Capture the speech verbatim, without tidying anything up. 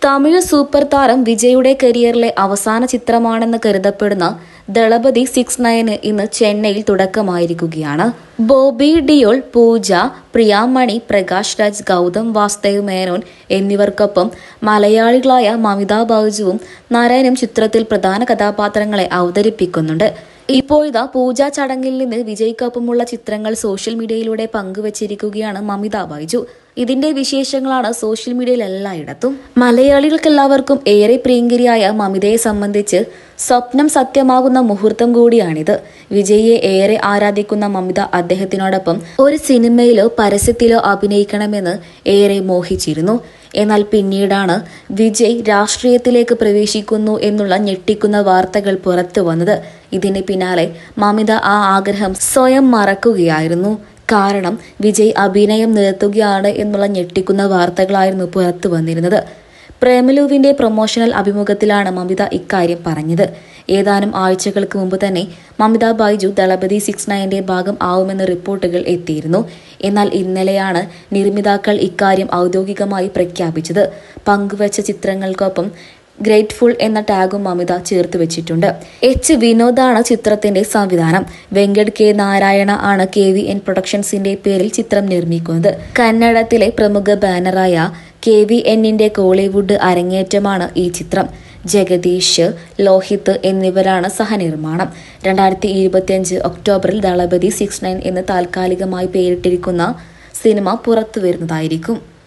Tamil super താരം വിജയുടെ കരിയറിലെ അവസാന ചിത്രമാണെന്ന് കരുതപ്പെടുന്ന ദളപതി സിക്സ് നയന് ഇന്ന് ചെന്നൈയിൽ തുടക്കമായിരിക്കുകയാണ്. ബോബി ഡിയോൾ, പൂജ, പ്രിയാമണി, പ്രകാശ് രാജ്, ഗൗതം വാസുദേവ് മേനോൻ എന്നിവർക്കൊപ്പം മലയാളികളായ മമിത ബൈജുവും നരനും ചിത്രത്തിൽ പ്രധാന കഥാപാത്രങ്ങളെ അവതരിപ്പിക്കുന്നുണ്ട്. ഇപ്പോഴിതാ പൂജ ചടങ്ങിൽ നിന്ന് വിജയ്ക്കൊപ്പമുള്ള ചിത്രങ്ങൾ സോഷ്യൽ മീഡിയയിലൂടെ പങ്കുവച്ചിരിക്കുകയാണ് മമിത ബൈജു. ഇതിന്റെ വിശേഷങ്ങളാണ് സോഷ്യൽ മീഡിയയിൽ എല്ലായിടത്തും. മലയാളികൾക്കെല്ലാവർക്കും ഏറെ പ്രിയങ്കരിയായ മമിതയെ സംബന്ധിച്ച് സ്വപ്നം സത്യമാകുന്ന മുഹൂർത്തം കൂടിയാണിത്. വിജയിയെ ഏറെ ആരാധിക്കുന്ന മമിത അദ്ദേഹത്തിനോടൊപ്പം ഒരു സിനിമയിലോ പരസ്യത്തിലോ അഭിനയിക്കണമെന്ന് ഏറെ മോഹിച്ചിരുന്നു. എന്നാൽ പിന്നീടാണ് വിജയ് രാഷ്ട്രീയത്തിലേക്ക് പ്രവേശിക്കുന്നു എന്നുള്ള ഞെട്ടിക്കുന്ന വാർത്തകൾ പുറത്തു വന്നത്. ഇതിന് പിന്നാലെ മമിത ആ ആഗ്രഹം സ്വയം മറക്കുകയായിരുന്നു. കാരണം വിജയ് അഭിനയം നിർത്തുകയാണ് എന്നുള്ള ഞെട്ടിക്കുന്ന വാർത്തകളായിരുന്നു പുറത്തു വന്നിരുന്നത്. പ്രേമലുവിന്റെ പ്രൊമോഷണൽ അഭിമുഖത്തിലാണ് മമിത ഇക്കാര്യം പറഞ്ഞത്. ഏതാനും ആഴ്ചകൾക്ക് മുമ്പ് തന്നെ മമിത ബൈജു ദളപതി സിക്സ് നയന്റെ ഭാഗം ആവുമെന്ന് റിപ്പോർട്ടുകൾ എത്തിയിരുന്നു. എന്നാൽ ഇന്നലെയാണ് നിർമ്മിതാക്കൾ ഇക്കാര്യം ഔദ്യോഗികമായി പ്രഖ്യാപിച്ചത്. പങ്കുവച്ച ചിത്രങ്ങൾക്കൊപ്പം ഗ്രേറ്റ്ഫുൾ എന്ന ടാഗും മമിത ചേർത്ത് വെച്ചിട്ടുണ്ട്. എച്ച് വിനോദാണ് ചിത്രത്തിന്റെ സംവിധാനം. വെങ്കട് കെ നാരായണ ആണ് കെ വി എൻ പ്രൊഡക്ഷൻസിന്റെ പേരിൽ ചിത്രം നിർമ്മിക്കുന്നത്. കന്നഡത്തിലെ പ്രമുഖ ബാനറായ കെ വി എന്നിന്റെ കോളിവുഡ് അരങ്ങേറ്റമാണ് ഈ ചിത്രം. ജഗദീഷ്, ലോഹിത് എന്നിവരാണ് സഹനിർമ്മാണം. രണ്ടായിരത്തി ഇരുപത്തിയഞ്ച് ഒക്ടോബറിൽ ദളപതി സിക്സ് നയൻ എന്ന് താൽക്കാലികമായി പേരിട്ടിരിക്കുന്ന സിനിമ പുറത്തു വരുന്നതായിരിക്കും.